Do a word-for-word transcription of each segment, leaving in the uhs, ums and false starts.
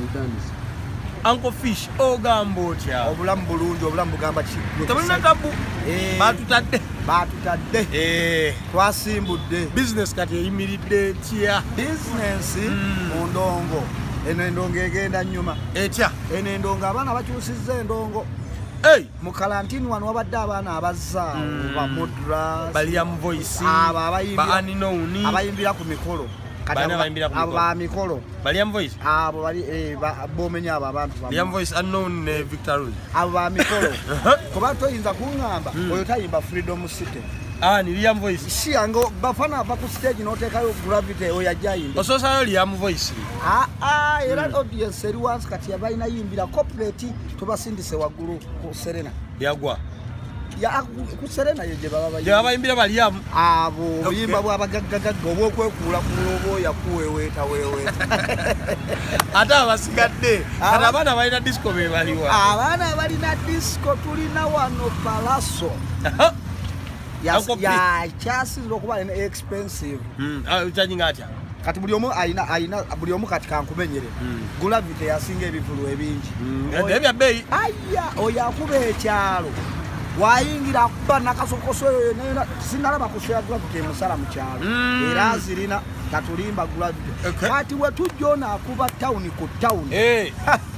butandise. Uncle Fish ogamba otya. Obulamu bulungi obulamu bugamba ki. Tabulina tabu. Eh. Batutadde. Batutadde. Eh. Twasimbudde. Business kati eyimiridde etya. Business mu ndongo. Eno endongo egenda nnyuma. Etya. Eno endongo abaana bakyusizza endongo. Hey. Mu kalantini wano wabadde abaana abazza ba Modras. Baliam Voice. Aba abayimbira. Ba Aninouni. Abayimbira ku mikolo. Bana bayimbira ku mikolo. Aba mikolo. Baliam Voice. Abo bali eh bomenya aba abantu ba. Baliam Voice unknown ne Victor Rose. Aba mikolo. Kuba toyinza kungamba oyo tayimba Freedom City. Ah, ni Liam Voice. Si ango bafana ava ku stage n'otekayo gravity oyo ajayimba. Ososayo Liam Voice. Ah ah era audience eri once kati yabaina yimbira corporate tubasindise waggulu ku Serena. Yagwa. Ya ku Serena yeje baba bayi. Ya bayimbira Baliam. Abo yimba bwa bagaggaga obwokwekula ku lobo yakuweweeta weweeta. Ata abasigadde. Kana abana balina disco be baliwa. Abana balina disco tulina wano Pallaso. Yes, ya chasi lokuba expensive. Mm. Ah, uchanyinga atya. Kati buli omu aina aina buli omu kati kankumenyere. Mm. Gravity yasinga ebivulu ebingi. Mm. Ebya bei. Aya oyakuba ekyalo. Wayingira kuba nakasokoso nena sinalaba kushoya gravity musala mu kyalo. Mm. Era zirina katulimba gravity. Okay. Kati we tujona akuba town ku town. Eh.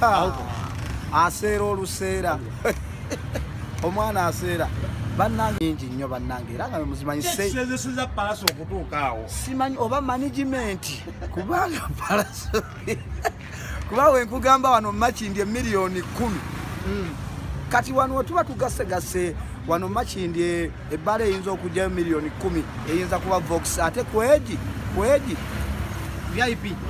Asero lusera. Omwana asera. Bannange inji nnyo bannange era nga muzimanyi sei sezesiza Pallaso okutuukaawo simanyi oba management kubanga Pallaso kuba we nkugamba wano Makindi miliyoni kumi mm. Kati wano tuba tugase gase wano Makindi ebbala eyinza okujjayo miliyoni kumi eyinza kuba Vox ate kweji kweji V I P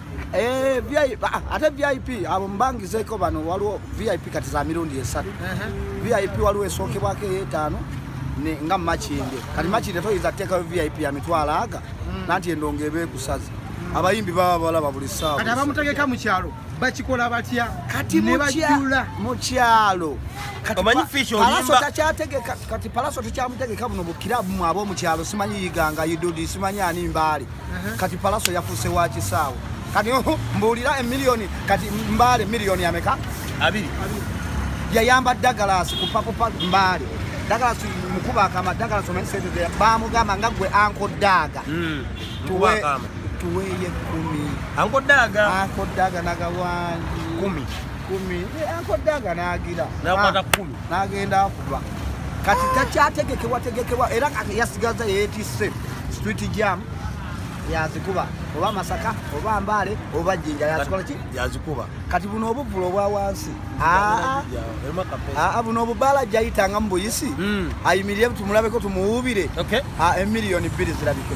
eh V I P ate V I P abo mbangizeko bano waliwo V I P kati za mirundi esatu. Uh-huh. V I P waliwo esokebwako etaano ne nga Makindi kati Makindi toyiza teka V I P ya mitwala aga mm. Nanti endongo ebe kusaza abayimbi baba balaba buli sawa kati abamutegeka mu kyalo bakikola batya kati mu kyalo mu kyalo kati omanyi Fish olimba Pallaso takyategeka kati Pallaso takyamutegeka buno bukirabu mu abo mu kyalo simanyi yiganga yidudi simanyi ani mbali. Uh-huh. Kati Pallaso yafuse wa kisawo kati mbulira emiliyoni kati mbale miliyoni ameka abiri yayamba Douglas kupakupa mbale Douglas mukuba kama Douglas omensete de bamugamba ngagwe anko daga mm tuwe kama tuweye kumi anko daga anko daga nagawanji kumi kumi anko daga nagira nakwata kumi nagenda kuba kati takyategekewa tegekewa era yasigaza eighty-seven street jam yazikuba oba Masaka oba Mbale oba Jinja yazikola ki yazikuba kati buno obuvulo bwa wansi ah ah buno obubala jayitanga mbuyisi mm. Ayimiriye tumulabeko tumuubire okay ah emiliyoni bbiri zirabike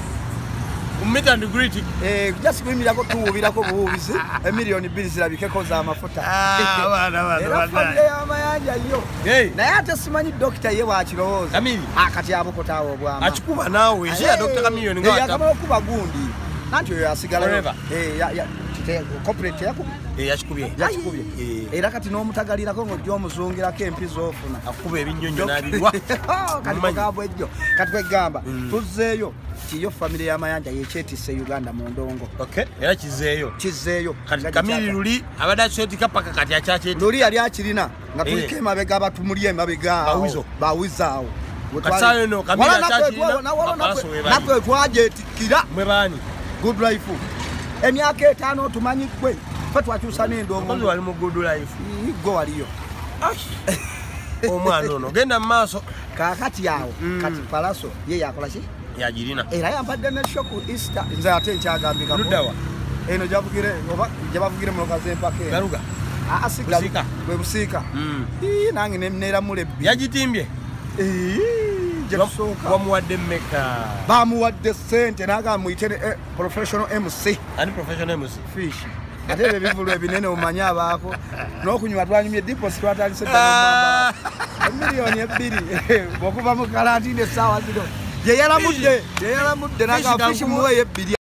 umita and greet eh just kwimira ko tuubirako buubisi emiliyoni bbiri zirabike ko za mafuta ah bana bana bana ya mayanja yo hey na ate simanyi doctor ye wakiroza amini ah kati aboko tawo bwama achikuba nawe ya doctor kamiliyoni ngata ya kama okuba gundi nanti yo asigala eh ya ya corporate yako eh yachikubye yachikubye era kati no mutagalira ko ngojjo omuzungira ke empi zofuna akuba ebinyonyo nabirwa kati bagabo ejjo kati kwegamba tuzeeyo kiyo family ya Mayanja yechetise Uganda mu ndongo okay era kizeeyo kizeeyo kati kamili luli abada shoti kapaka kati achache luli yali akirina nga tulike mabega batumuliye mabega bawizo bawizaawo katsayo no kamili achache nakwe twaje tikira mwebani good life emyaka etaano tumanyi kwe fe twakyusa n'endongo ngo wali mu good life go waliyo omwana ono genda mu maaso kakati yawo kati Pallaso ye yakola ki yagirina era yambadde ne shock Easter nze ate nkyagambika ludawa eno jabugire oba jabavugire mu kaze mpake garuga a asika bwe busika ii nange nemnera mule yagitimbye ee jesoka bamuwadde meka bamuwadde sente naga muitene eh, professional M C ani professional M C fish ate bivulu ebinene omanya abako n'okunywa twanyumye deposit twatandise n'omwamba miliyoni ebbiri bokuva mu kalantine sawa zino ye yalamudde ye yalamudde naga fish muwe ebbiri